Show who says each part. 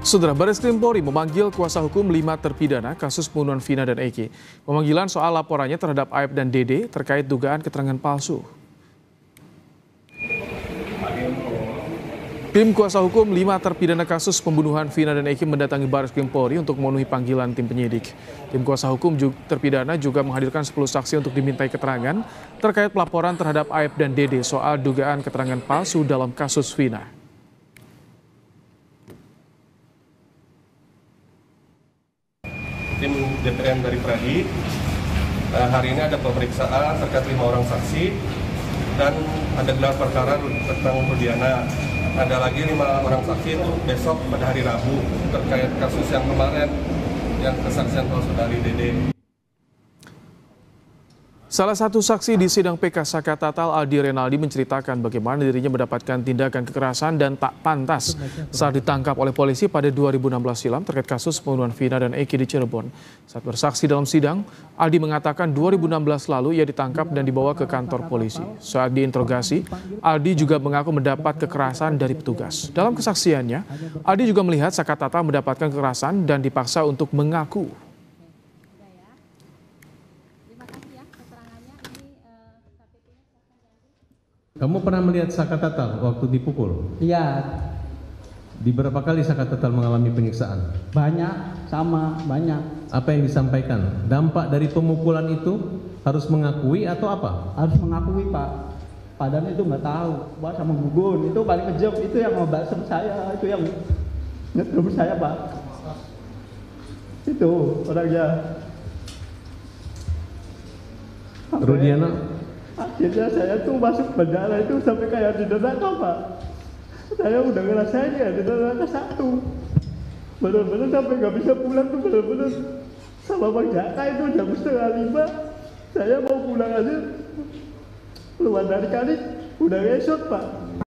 Speaker 1: Saudara, Baris Krim Polri memanggil kuasa hukum 5 terpidana kasus pembunuhan Vina dan Eki. Pemanggilan soal laporannya terhadap Aep dan Dede terkait dugaan keterangan palsu. Tim kuasa hukum 5 terpidana kasus pembunuhan Vina dan Eki mendatangi Baris Krim Polri untuk memenuhi panggilan tim penyidik. Tim kuasa hukum terpidana juga menghadirkan 10 saksi untuk dimintai keterangan terkait pelaporan terhadap Aep dan Dede soal dugaan keterangan palsu dalam kasus Vina.
Speaker 2: Tim DPM dari Pradi hari ini ada pemeriksaan terkait 5 orang saksi dan ada gelar perkara tentang Rudiana. Ada lagi 5 orang saksi itu besok pada hari Rabu terkait kasus yang kemarin yang kesaksian saudari Dede.
Speaker 1: Salah satu saksi di sidang PK Saka Tatal, Aldi Renaldi, menceritakan bagaimana dirinya mendapatkan tindakan kekerasan dan tak pantas saat ditangkap oleh polisi pada 2016 silam terkait kasus pembunuhan Vina dan Eki di Cirebon. Saat bersaksi dalam sidang, Aldi mengatakan 2016 lalu ia ditangkap dan dibawa ke kantor polisi. Saat diinterogasi, Aldi juga mengaku mendapat kekerasan dari petugas. Dalam kesaksiannya, Aldi juga melihat Saka Tatal mendapatkan kekerasan dan dipaksa untuk mengaku.
Speaker 3: Kamu pernah melihat Saka Tatal waktu dipukul?
Speaker 4: Iya.
Speaker 3: Di berapa kali Saka Tatal mengalami penyiksaan?
Speaker 4: Banyak, sama banyak.
Speaker 3: Apa yang disampaikan? Dampak dari pemukulan itu harus mengakui atau apa?
Speaker 4: Harus mengakui, Pak. Padahal itu nggak tahu. Pak sama gugun itu paling kejam, itu yang ngebasem saya, itu yang nyetrum saya, Pak. Itu orangnya.
Speaker 3: Rudiana?
Speaker 4: Akhirnya saya tuh masuk penjara itu sampai kayak di neraka, Pak. Saya udah ngerasain ya di neraka satu. Bener-bener sampai nggak bisa pulang tuh, bener-bener sama Bang Jaka itu jam 4:30. Saya mau pulang aja, keluar dari kali udah ngesot, Pak.